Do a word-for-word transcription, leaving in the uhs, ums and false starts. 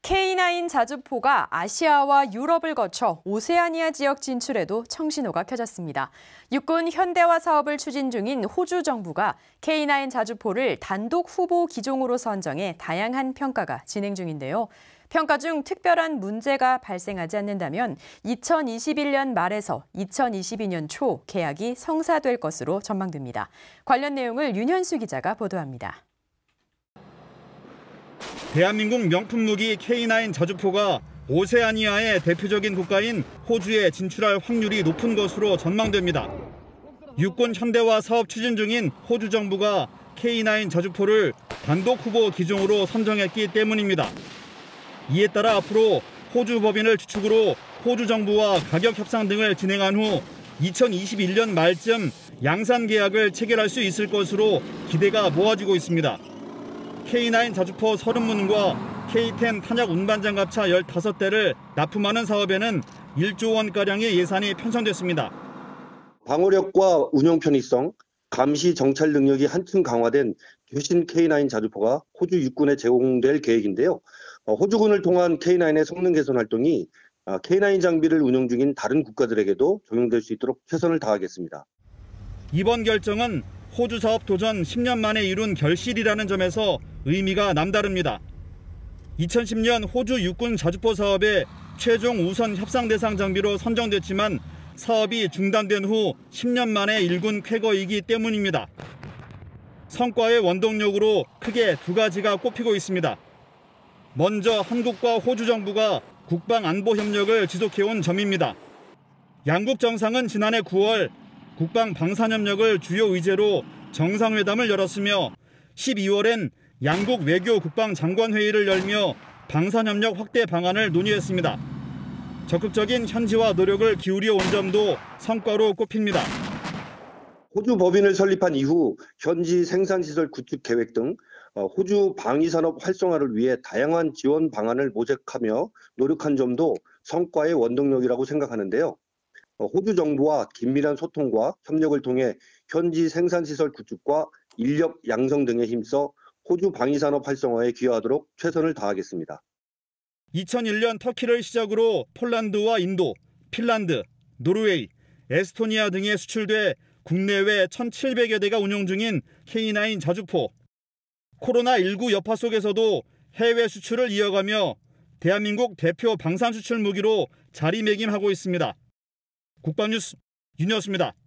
케이 나인 자주포가 아시아와 유럽을 거쳐 오세아니아 지역 진출에도 청신호가 켜졌습니다. 육군 현대화 사업을 추진 중인 호주 정부가 케이 나인 자주포를 단독 후보 기종으로 선정해 다양한 평가가 진행 중인데요. 평가 중 특별한 문제가 발생하지 않는다면 이천이십일 년 말에서 이천이십이 년 초 계약이 성사될 것으로 전망됩니다. 관련 내용을 윤현수 기자가 보도합니다. 대한민국 명품 무기 케이 나인 자주포가 오세아니아의 대표적인 국가인 호주에 진출할 확률이 높은 것으로 전망됩니다. 육군 현대화 사업 추진 중인 호주 정부가 케이 나인 자주포를 단독 후보 기종으로 선정했기 때문입니다. 이에 따라 앞으로 호주 법인을 주축으로 호주 정부와 가격 협상 등을 진행한 후 이천이십일 년 말쯤 양산 계약을 체결할 수 있을 것으로 기대가 모아지고 있습니다. 케이 나인 자주포 서른 문과 케이 텐 탄약 운반장갑차 열다섯 대를 납품하는 사업에는 일조 원가량의 예산이 편성됐습니다. 방어력과 운용 편의성, 감시 정찰 능력이 한층 강화된 최신 케이 나인 자주포가 호주 육군에 제공될 계획인데요. 호주군을 통한 케이 나인의 성능 개선 활동이 케이 나인 장비를 운용 중인 다른 국가들에게도 적용될 수 있도록 최선을 다하겠습니다. 이번 결정은 호주 사업 도전 십 년 만에 이룬 결실이라는 점에서 의미가 남다릅니다. 이천십 년 호주 육군 자주포 사업의 최종 우선 협상 대상 장비로 선정됐지만 사업이 중단된 후 십 년 만에 일군 쾌거이기 때문입니다. 성과의 원동력으로 크게 두 가지가 꼽히고 있습니다. 먼저 한국과 호주 정부가 국방 안보 협력을 지속해온 점입니다. 양국 정상은 지난해 구월 국방 방산 협력을 주요 의제로 정상회담을 열었으며 십이월엔 양국 외교 국방 장관 회의를 열며 방산 협력 확대 방안을 논의했습니다. 적극적인 현지화 노력을 기울여 온 점도 성과로 꼽힙니다. 호주 법인을 설립한 이후 현지 생산시설 구축 계획 등 호주 방위산업 활성화를 위해 다양한 지원 방안을 모색하며 노력한 점도 성과의 원동력이라고 생각하는데요. 호주 정부와 긴밀한 소통과 협력을 통해 현지 생산시설 구축과 인력 양성 등에 힘써 호주 방위산업 활성화에 기여하도록 최선을 다하겠습니다. 이천일 년 터키를 시작으로 폴란드와 인도, 핀란드, 노르웨이, 에스토니아 등에 수출돼 국내외 천칠백여 대가 운용 중인 케이 나인 자주포. 코로나 십구 여파 속에서도 해외 수출을 이어가며 대한민국 대표 방산 수출 무기로 자리매김하고 있습니다. 국방뉴스 윤현수입니다.